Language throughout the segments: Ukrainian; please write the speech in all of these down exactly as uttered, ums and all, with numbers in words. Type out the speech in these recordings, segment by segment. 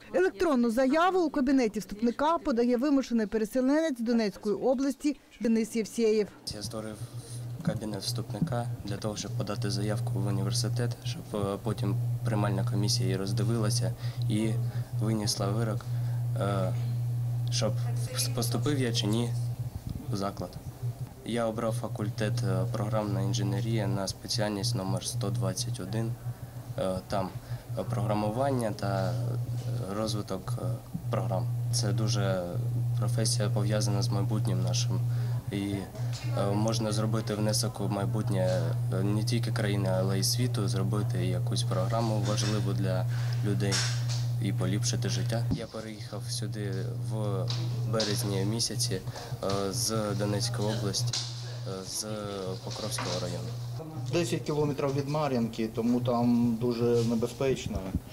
Електронну заяву у кабінеті вступника подає вимушений переселенець Донецької області Денис Євсєєв. Я створив кабінет вступника для того, щоб подати заявку в університет, щоб потім приймальна комісія її роздивилася і винесла вирок, щоб поступив я чи ні у заклад. Я обрав факультет програмна інженерія на спеціальність номер сто двадцять один. Там програмування та розвиток програм. Це дуже професія пов'язана з майбутнім нашим. І можна зробити внесок у майбутнє не тільки країни, але й світу, зробити якусь програму важливу для людей і поліпшити життя. Я переїхав сюди в березні місяці з Донецької області, з Покровського району. десять кілометрів від Мар'їнки, тому там дуже небезпечно.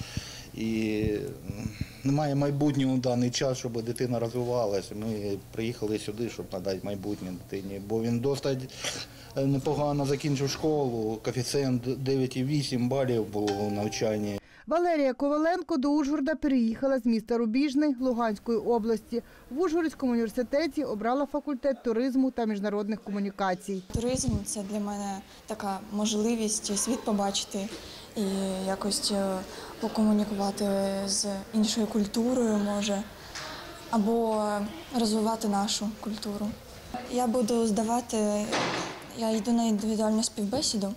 І немає майбутнього в даний час, щоб дитина розвивалася. Ми приїхали сюди, щоб надати майбутнє дитині, бо він досить непогано закінчив школу, коефіцієнт дев'ять цілих вісім балів було в навчанні. Валерія Коваленко до Ужгорода переїхала з міста Рубіжний Луганської області. В Ужгородському університеті обрала факультет туризму та міжнародних комунікацій. Туризм – це для мене така можливість світ побачити і якось покомунікувати з іншою культурою, може, або розвивати нашу культуру. Я буду здавати, я йду на індивідуальну співбесіду,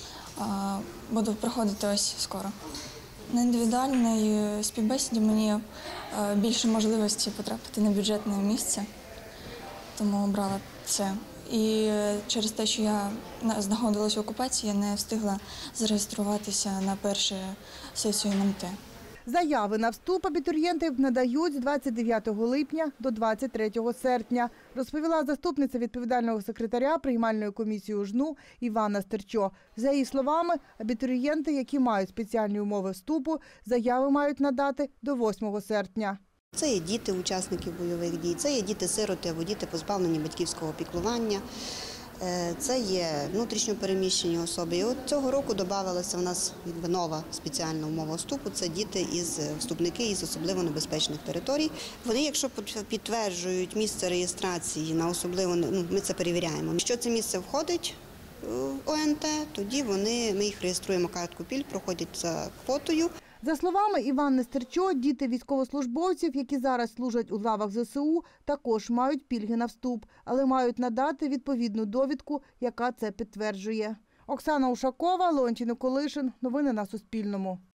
буду проходити ось скоро. На індивідуальній співбесіді мені більше можливості потрапити на бюджетне місце, тому обрала це. І через те, що я знаходилася в окупації, я не встигла зареєструватися на першу сесію ен ем те. Заяви на вступ абітурієнтів надають з двадцять дев'ятого липня до двадцять третього серпня, розповіла заступниця відповідального секретаря приймальної комісії УЖНУ Іванна Стерчо. За її словами, абітурієнти, які мають спеціальні умови вступу, заяви мають надати до восьмого серпня. Це є діти учасників бойових дій, це є діти-сироти або діти, позбавлені батьківського піклування, це є внутрішньо переміщені особи. І от цього року додавалася в нас нова спеціальна умова вступу – це діти із вступники із особливо небезпечних територій. Вони, якщо підтверджують місце реєстрації на особливо, ну, ми це перевіряємо. Якщо це місце входить в о ен те, тоді вони, ми їх реєструємо картку пільг, проходять за квотою. За словами Іванни Стерчо, діти військовослужбовців, які зараз служать у лавах зе се у, також мають пільги на вступ, але мають надати відповідну довідку, яка це підтверджує. Оксана Ушакова, Леонтій Николишин. Новини на Суспільному.